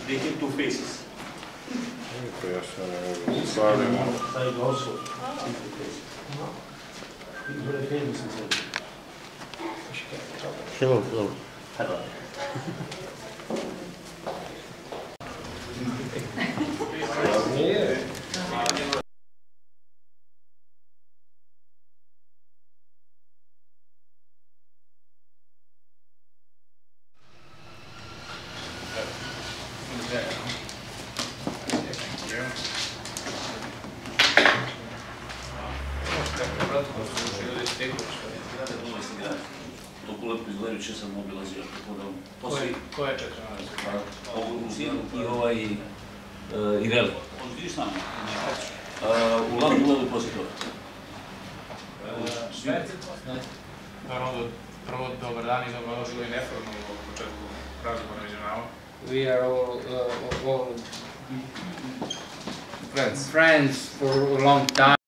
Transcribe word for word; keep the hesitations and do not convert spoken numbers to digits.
they have two faces. To ja se ne mogu stavljamo. Side also have two faces. He's very famous in Serbia. Hello, hello. Hello. Toliko lepo izgledajuće sam obilazio. Ko je četvrnaest? I ovaj Ireli. Vidiš s nama? U Lanu Bulevu poslije toga. Prvo, dobar dan i dobro došli u neformalno u početku razgovora među nama. We are all, uh, all friends. friends for a long time.